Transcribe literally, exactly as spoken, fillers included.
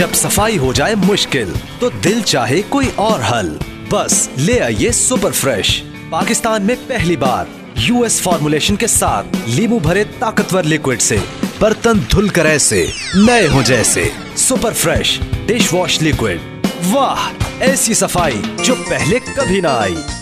जब सफाई हो जाए मुश्किल तो दिल चाहे कोई और हल, बस ले आइए सुपर फ्रेश। पाकिस्तान में पहली बार यूएस फॉर्मुलेशन के साथ लींबू भरे ताकतवर लिक्विड से बर्तन धुलकर ऐसे नए हो जैसे। Super fresh dish wash liquid, वाह ऐसी सफाई जो पहले कभी ना आई।